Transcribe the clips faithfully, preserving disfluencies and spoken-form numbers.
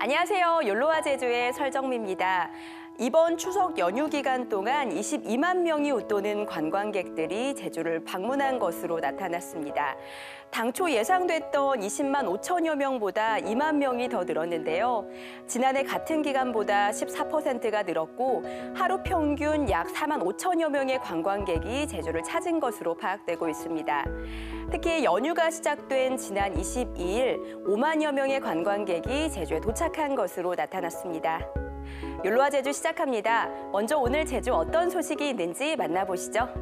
안녕하세요. 욜로와 제주의 설정미입니다. 이번 추석 연휴 기간 동안 이십이만 명이 웃도는 관광객들이 제주를 방문한 것으로 나타났습니다. 당초 예상됐던 이십만 오천여 명보다 이만 명이 더 늘었는데요. 지난해 같은 기간보다 십사 퍼센트가 늘었고 하루 평균 약 사만 오천여 명의 관광객이 제주를 찾은 것으로 파악되고 있습니다. 특히 연휴가 시작된 지난 이십이일 오만여 명의 관광객이 제주에 도착한 것으로 나타났습니다. 욜로와 제주 시작합니다. 먼저 오늘 제주 어떤 소식이 있는지 만나보시죠.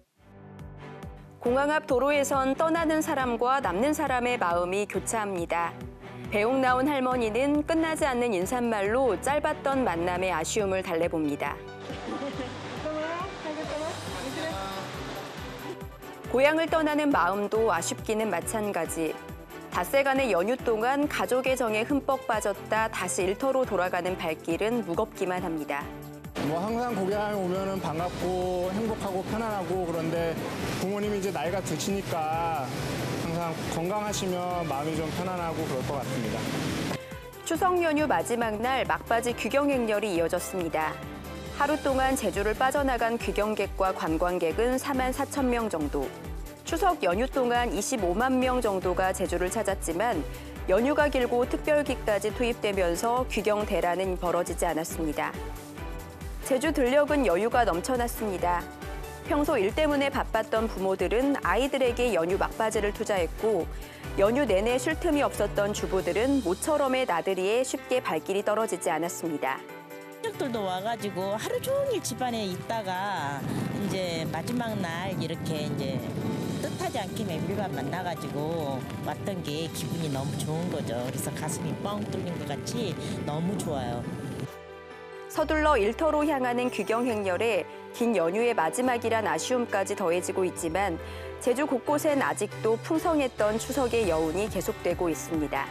공항 앞 도로에선 떠나는 사람과 남는 사람의 마음이 교차합니다. 배웅 나온 할머니는 끝나지 않는 인사말로 짧았던 만남의 아쉬움을 달래봅니다. 고향을 떠나는 마음도 아쉽기는 마찬가지. 닷새간의 연휴 동안 가족의 정에 흠뻑 빠졌다 다시 일터로 돌아가는 발길은 무겁기만 합니다. 뭐 항상 고향에 오면은 반갑고 행복하고 편안하고 그런데 부모님이 이제 나이가 드시니까 항상 건강하시면 마음이 좀 편안하고 그럴 것 같습니다. 추석 연휴 마지막 날 막바지 귀경 행렬이 이어졌습니다. 하루 동안 제주를 빠져나간 귀경객과 관광객은 사만 사천 명 정도. 추석 연휴 동안 이십오만 명 정도가 제주를 찾았지만 연휴가 길고 특별기까지 투입되면서 귀경 대란은 벌어지지 않았습니다. 제주 들녘은 여유가 넘쳐났습니다. 평소 일 때문에 바빴던 부모들은 아이들에게 연휴 막바지를 투자했고 연휴 내내 쉴 틈이 없었던 주부들은 모처럼의 나들이에 쉽게 발길이 떨어지지 않았습니다. 가족들도 와가지고 하루 종일 집안에 있다가 이제 마지막 날 이렇게 이제 뜻하지 않게 멤버만 만나가지고 왔던 게 기분이 너무 좋은 거죠. 그래서 가슴이 뻥 뚫린 것 같이 너무 좋아요. 서둘러 일터로 향하는 귀경 행렬에 긴 연휴의 마지막이란 아쉬움까지 더해지고 있지만 제주 곳곳엔 아직도 풍성했던 추석의 여운이 계속되고 있습니다.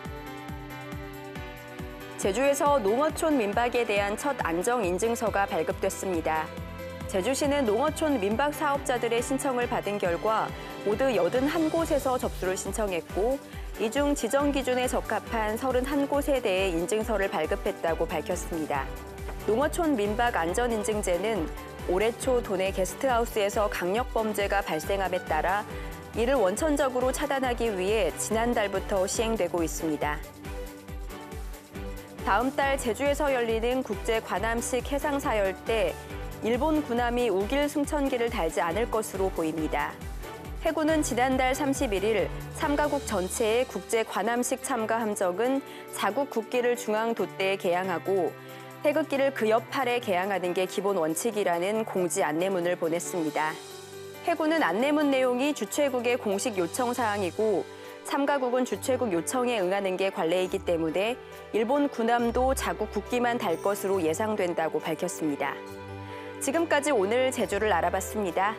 제주에서 농어촌 민박에 대한 첫 안정인증서가 발급됐습니다. 제주시는 농어촌 민박 사업자들의 신청을 받은 결과 모두 팔십일 곳에서 접수를 신청했고 이 중 지정 기준에 적합한 삼십일 곳에 대해 인증서를 발급했다고 밝혔습니다. 농어촌 민박 안전인증제는 올해 초 도내 게스트하우스에서 강력범죄가 발생함에 따라 이를 원천적으로 차단하기 위해 지난달부터 시행되고 있습니다. 다음 달 제주에서 열리는 국제 관함식 해상사열 때 일본 군함이 우길 승천기를 달지 않을 것으로 보입니다. 해군은 지난달 삼십일일 삼 가국 전체의 국제 관함식 참가 함정은 자국 국기를 중앙 돛대에 개양하고 태극기를 그 옆 팔에 개양하는 게 기본 원칙이라는 공지 안내문을 보냈습니다. 해군은 안내문 내용이 주최국의 공식 요청 사항이고 삼 가국은 주최국 요청에 응하는 게 관례이기 때문에 일본 군함도 자국 국기만 달 것으로 예상된다고 밝혔습니다. 지금까지 오늘 제주를 알아봤습니다.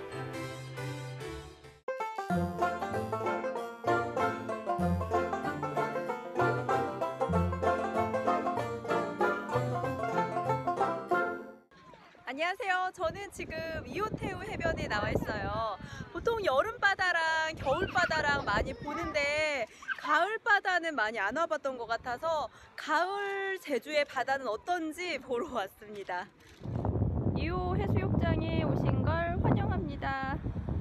안녕하세요. 저는 지금 이호태우 해변에 나와 있어요. 보통 여름바다랑 겨울바다랑 많이 보는데 가을바다는 많이 안 와봤던 것 같아서 가을 제주의 바다는 어떤지 보러 왔습니다. 이호 해수욕장에 오신 걸 환영합니다.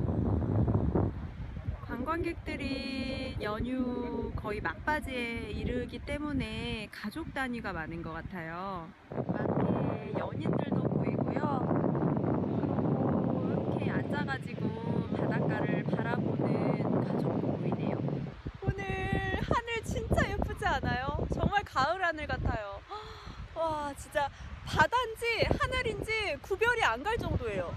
관광객들이 연휴 거의 막바지에 이르기 때문에 가족 단위가 많은 것 같아요. 밖에 연인들도 보이고요. 그리고 이렇게 앉아가지고 바닷가를 바라보는 가족도 보이네요. 오늘 하늘 진짜 예쁘지 않아요? 정말 가을 하늘 같아요. 와, 진짜 바다인지 하늘인지 구별이 안 갈 정도예요.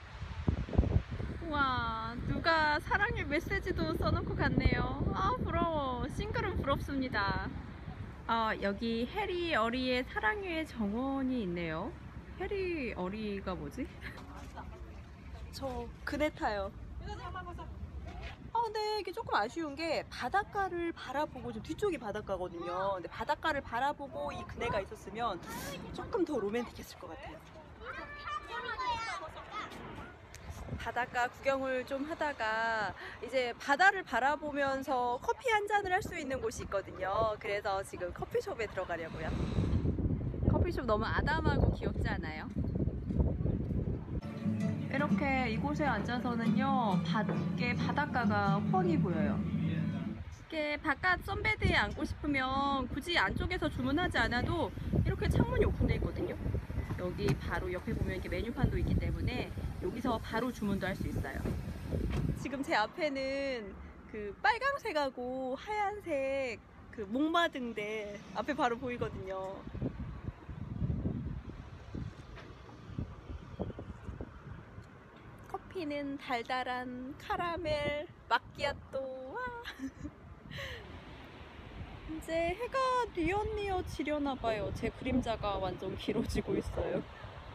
우와, 누가 사랑의 메시지도 써놓고 갔네요. 아, 부러워. 싱글은 부럽습니다. 아, 여기 해리 어리의 사랑의 정원이 있네요. 해리 어리가 뭐지? 저 그네 타요. 아, 근데 이게 조금 아쉬운 게 바닷가를 바라보고 좀 뒤쪽이 바닷가거든요. 근데 바닷가를 바라보고 이 그네가 있었으면 조금 더 로맨틱했을 것 같아요. 바닷가 구경을 좀 하다가 이제 바다를 바라보면서 커피 한 잔을 할 수 있는 곳이 있거든요. 그래서 지금 커피숍에 들어가려고요. 커피숍 너무 아담하고 귀엽지 않아요? 이렇게 이곳에 앉아서는요, 밖에 바닷가가 훤히 보여요. 이렇게 바깥 선베드에 앉고 싶으면 굳이 안쪽에서 주문하지 않아도 이렇게 창문이 오픈되어 있거든요. 여기 바로 옆에 보면 이렇게 메뉴판도 있기 때문에 여기서 바로 주문도 할 수 있어요. 지금 제 앞에는 그 빨강색하고 하얀색 그 목마등대 앞에 바로 보이거든요. 커피는 달달한 카라멜 마끼아또. 와. 이제 해가 뉘엿뉘엿 지려나 봐요. 제 그림자가 완전 길어지고 있어요.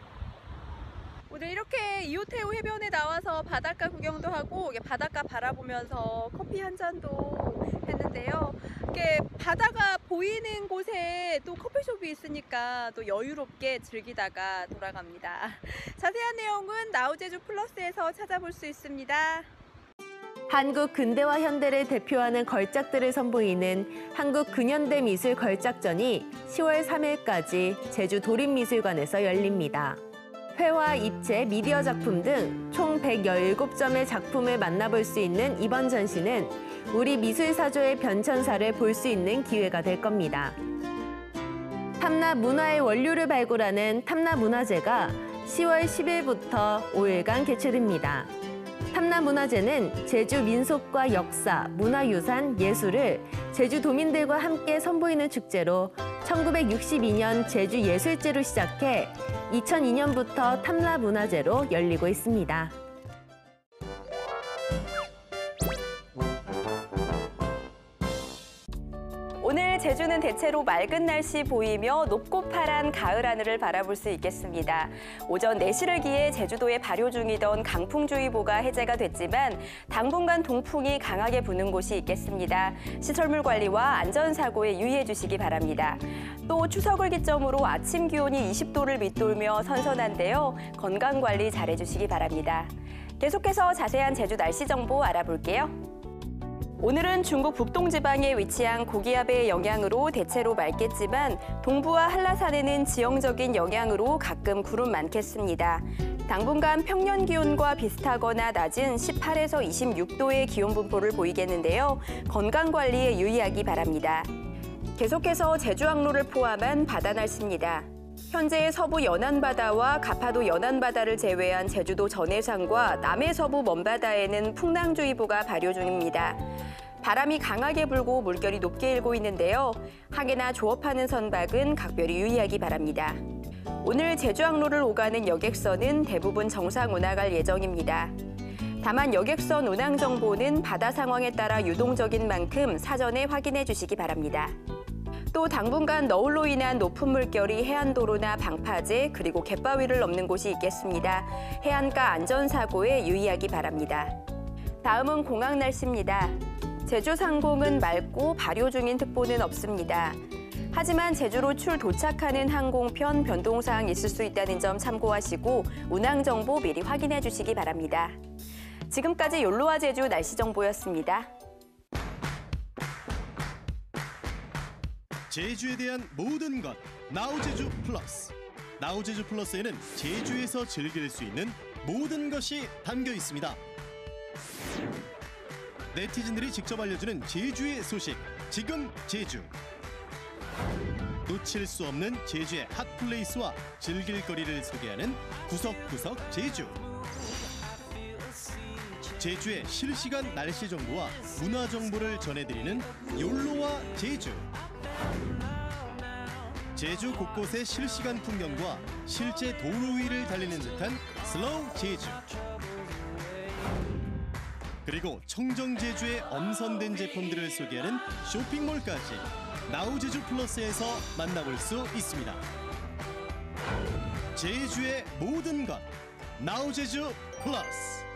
오늘 이렇게 이오테우 해변에 나와서 바닷가 구경도 하고 바닷가 바라보면서 커피 한 잔도 했는데요. 이렇게 바다가 보이는 곳에 또 커피숍이 있으니까 또 여유롭게 즐기다가 돌아갑니다. 자세한 내용은 나우제주 플러스에서 찾아볼 수 있습니다. 한국 근대와 현대를 대표하는 걸작들을 선보이는 한국 근현대 미술 걸작전이 시월 삼일까지 제주 도립미술관에서 열립니다. 회화, 입체, 미디어 작품 등 총 백십칠 점의 작품을 만나볼 수 있는 이번 전시는 우리 미술사조의 변천사를 볼 수 있는 기회가 될 겁니다. 탐라 문화의 원료를 발굴하는 탐라문화제가 시월 십일부터 오일간 개최됩니다. 탐라문화제는 제주 민속과 역사, 문화유산, 예술을 제주도민들과 함께 선보이는 축제로 천구백육십이 년 제주예술제로 시작해 이천이 년부터 탐라문화제로 열리고 있습니다. 오늘 제주는 대체로 맑은 날씨 보이며 높고 파란 가을 하늘을 바라볼 수 있겠습니다. 오전 네 시를 기해 제주도에 발효 중이던 강풍주의보가 해제가 됐지만 당분간 동풍이 강하게 부는 곳이 있겠습니다. 시설물 관리와 안전사고에 유의해 주시기 바랍니다. 또 추석을 기점으로 아침 기온이 이십 도를 밑돌며 선선한데요. 건강관리 잘해주시기 바랍니다. 계속해서 자세한 제주 날씨 정보 알아볼게요. 오늘은 중국 북동지방에 위치한 고기압의 영향으로 대체로 맑겠지만 동부와 한라산에는 지형적인 영향으로 가끔 구름 많겠습니다. 당분간 평년 기온과 비슷하거나 낮은 십팔에서 이십육 도의 기온 분포를 보이겠는데요. 건강관리에 유의하기 바랍니다. 계속해서 제주항로를 포함한 바다 날씨입니다. 현재의 서부 연안바다와 가파도 연안바다를 제외한 제주도 전해상과 남해 서부 먼바다에는 풍랑주의보가 발효 중입니다. 바람이 강하게 불고 물결이 높게 일고 있는데요. 항해나 조업하는 선박은 각별히 유의하기 바랍니다. 오늘 제주항로를 오가는 여객선은 대부분 정상 운항할 예정입니다. 다만 여객선 운항 정보는 바다 상황에 따라 유동적인 만큼 사전에 확인해 주시기 바랍니다. 또 당분간 너울로 인한 높은 물결이 해안도로나 방파제 그리고 갯바위를 넘는 곳이 있겠습니다. 해안가 안전사고에 유의하기 바랍니다. 다음은 공항 날씨입니다. 제주 상공은 맑고 발효 중인 특보는 없습니다. 하지만 제주로 출 도착하는 항공편 변동사항 있을 수 있다는 점 참고하시고 운항 정보 미리 확인해 주시기 바랍니다. 지금까지 욜로와 제주 날씨 정보였습니다. 제주에 대한 모든 것 나우제주 플러스. 나우제주 플러스에는 제주에서 즐길 수 있는 모든 것이 담겨 있습니다. 네티즌들이 직접 알려주는 제주의 소식, 지금 제주. 놓칠 수 없는 제주의 핫플레이스와 즐길 거리를 소개하는 구석구석 제주. 제주의 실시간 날씨 정보와 문화 정보를 전해드리는 욜로와 제주. 제주 곳곳의 실시간 풍경과 실제 도로 위를 달리는 듯한 슬로우 제주. 그리고 청정 제주의 엄선된 제품들을 소개하는 쇼핑몰까지 나우제주 플러스에서 만나볼 수 있습니다. 제주의 모든 것 나우제주 플러스.